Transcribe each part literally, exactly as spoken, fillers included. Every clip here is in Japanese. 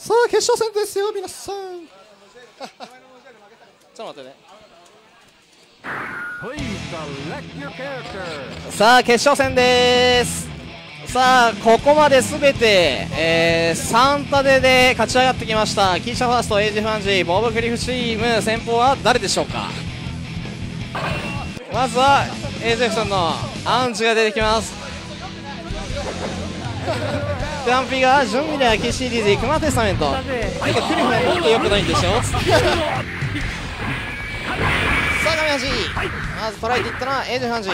さあ決勝戦ですよ皆さん。ちょっと待ってね。さあ決勝戦です。さあここまで全て、えー、さんたてで勝ち上がってきました。キーシャファースト、エイジファンジー、ボブクリフチーム、先鋒は誰でしょうか。まずはエイジェフさんのアンチが出てきます。ジャンピが準備ではキーシーディーズ、クマテスタメント。なんかクリフはもっと良くないんでしょ。さあガメハジ、まず捉えていったのはエイジファンジー。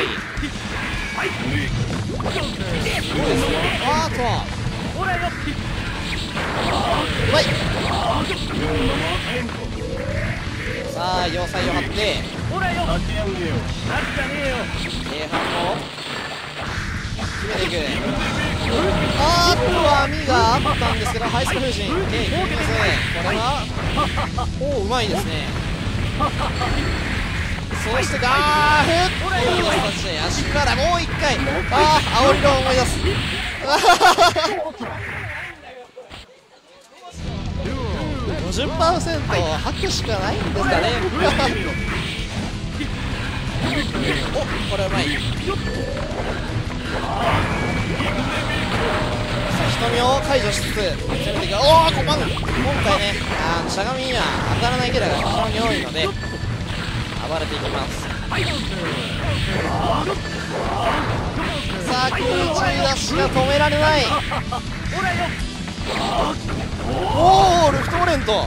すごいですね。あーっとうまい。さあ要塞を張って前半も決めていく。あーっと網があったんですけどハイスク風神 K 決めます。これはおおうまいですね。そしてガーフッという形で足からもういっかい、ああ煽り論を思い出す。ごじゅっパーセント 吐くしかないんですかね。おこれうまい。瞳を解除しつつ攻めていく。おおこまん今回ね、あのしゃがみには当たらないキャラが非常に多いので暴れていきます。さあ空中ダッシュが止められない。おおレフトモレント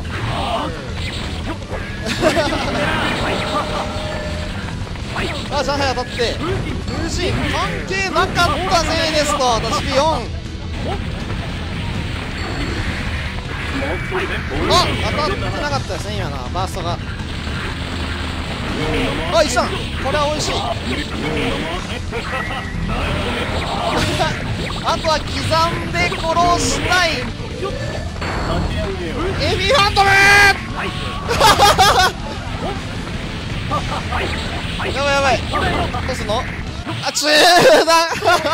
あ上海当たって風神関係なかったぜですと私ピよん。あ当たってなかったですね今のバーストが。あ、一緒これは美味しい。あとは刻んで殺したい。エビハンドルやばいやばいどうすんの。あ中断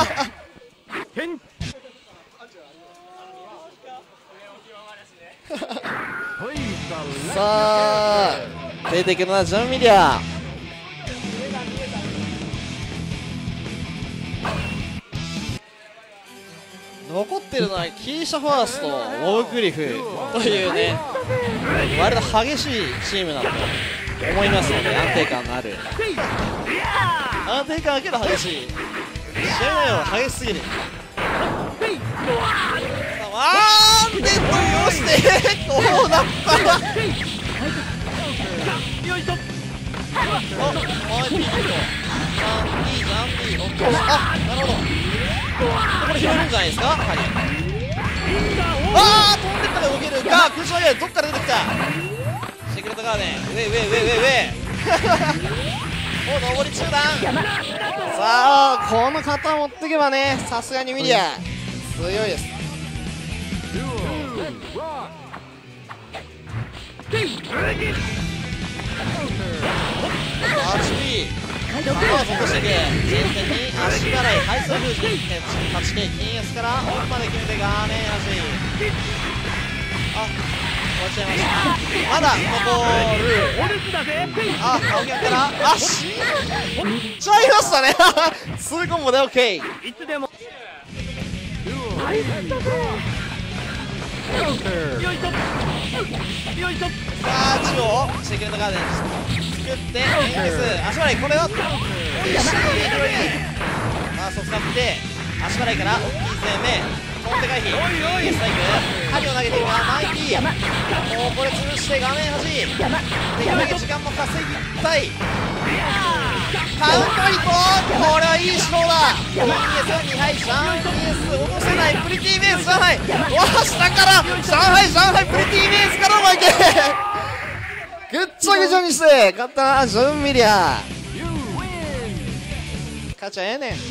さあ出てくるのはジョンミリア。残ってるのはキーシャファースト、ウォブクリフというね割と激しいチームだと思いますので安定感のある安定感だけど激しい試合内容は激しすぎる。あーんでどうしてこうなったらあ、前ピッとジャンピージャンピーロックあ、なるほどこれ拾えるんじゃないですか。はいあー飛んでったら動けるが空中上げどっから出てきた。シークレットガーデン上上上上上お上り中断。さあこの型持ってけばねさすがにミリア強いです。アーチピー頭を落としていく前線に足払いハイス風神はちケー 金 S からオンまで決めて画面足あ落ちちゃいました。まだ残るあ青木からあ死んじゃいましたねツーコンボで OK。 さあ中央セキュリティガーデン作ってエンゲス足払いこれはファースト使って足払いから大きい攻め飛んで回避エンゲスタイク針を投げているがマイキーもうこれ潰して画面端できるだけ時間も稼ぎたい。カウントヒットこれはいい指導だ。 ブイエスに はい上海 ブイエス 落とせないプリティベース上海わ下から上海上海プリティベースからもいけぐっちゃぐちゃにして勝ったなジョンミリア勝ちゃええねん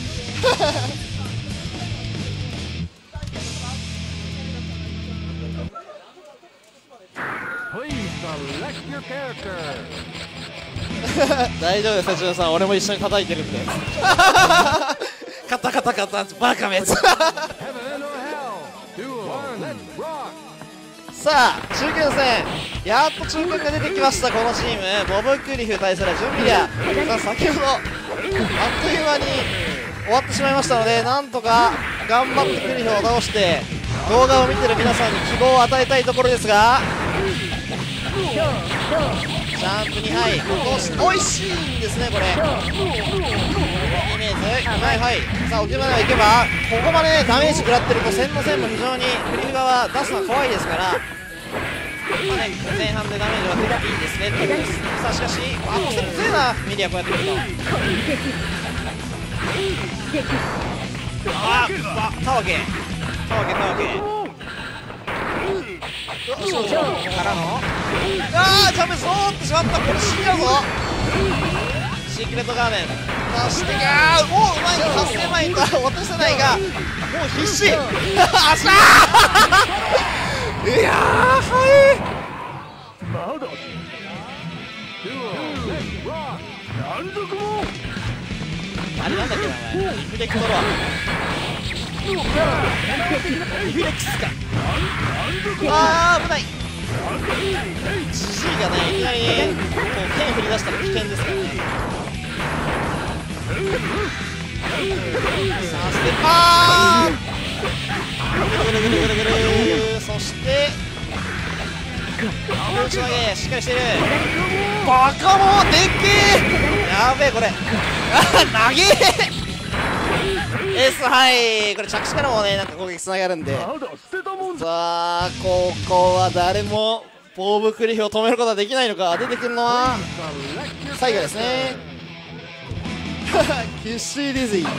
大丈夫ですよ、ジュンさん、俺も一緒に叩いてるんでカタカタカタバカめささあ中堅戦、やっと中堅が出てきました。このチームボブクリフ対するジュンビリア。さあ先ほどあっという間に終わってしまいましたので、なんとか頑張ってクリフを倒して動画を見てる皆さんに希望を与えたいところですが、ジャンプにはい落とし、おいしいんですねこれ。イメージはいはい。さあ置き場まで行けば、ここまで、ね、ダメージ食らってると線の線も非常にクリフ側出すのは怖いですから、まあね、前半でダメージは出ていいですねってことです。さあしかしあの線強いなミリア、こうやって見ると。あーあたわけたわけたわけからの、あージャンプ通ってしまった。これ死んじゃうぞ。シークレットガーデン出してきゃー、もううまいの達成マインド落とせないが、もう必死あっしゃーいやーはいあれなんだっけなお前、リフレクトロアリフレックスか。あー危ない。ジジイがねいきなりこう剣振り出したら危険ですからね。さあステッパーぐるぐるぐるぐるぐる、そして打ち上げしっかりしてる。バカモンでっけえ、やべえこれ投げえS、はい、これ着地からもねなんか攻撃つながるんで、さあここは誰もボブクリフを止めることはできないのか。出てくるのは最後ですねキッシー・ディズィー。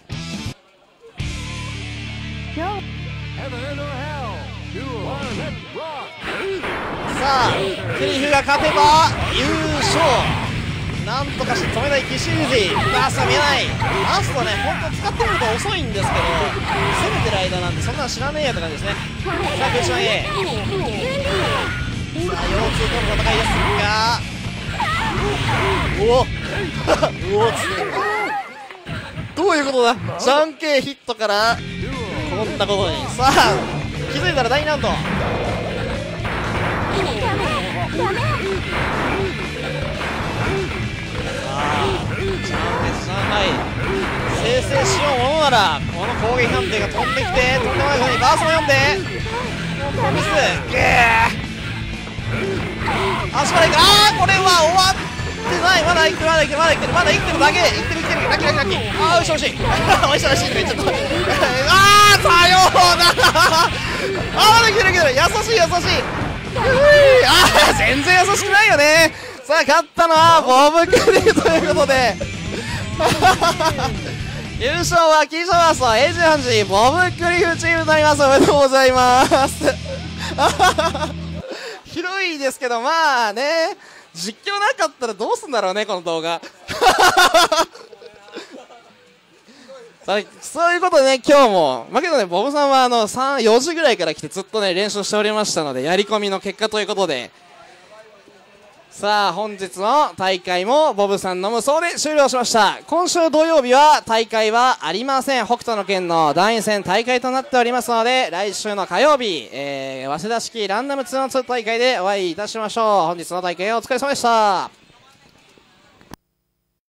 さあクリフが勝てば優勝、なんとかして止めたいキッシー・ディズィー。バースが見えない。バーストね本当使ってみると遅いんですけど、攻めてる間なんてそんなの知らねえやって感じですね。さあクリシャン A、 さあ腰痛との戦いですが、おおうおつどういうことだ。ジャンケーヒットからこんなことに。さあ気づいたら大難度。さあジャンケー上海生成しようものならこの攻撃判定が飛んできて、とんでもないことにバースも読んでコントミスゲー足払いか。あーこれは終わってない。まだ生きてるまだ生きてるまだ生きてるまだ生きてるだけ生きてる生きてるラッキーラッキーラッキー。あーおいしいおいしいおいしいおいしいって言っちゃったあーさようならあーまだ生きてる生きてる、優しい優しいあー全然優しくないよね。さあ勝ったのはボブクリフということで優勝はキーショバースト エージェー ハンジボブクリフチームとなります。おめでとうございます広いですけど、まあね実況なかったらどうすんだろうねこの動画そういうことでね、今日もまあけどねボブさんはあのさん、よじぐらいから来てずっとね練習しておりましたので、やり込みの結果ということで、さあ本日の大会もボブさんの無双で終了しました。今週土曜日は大会はありません。北斗の拳の団員戦大会となっておりますので、来週の火曜日、えー、早稲田式ランダムツーオンツー大会でお会いいたしましょう。本日の大会お疲れ様でした。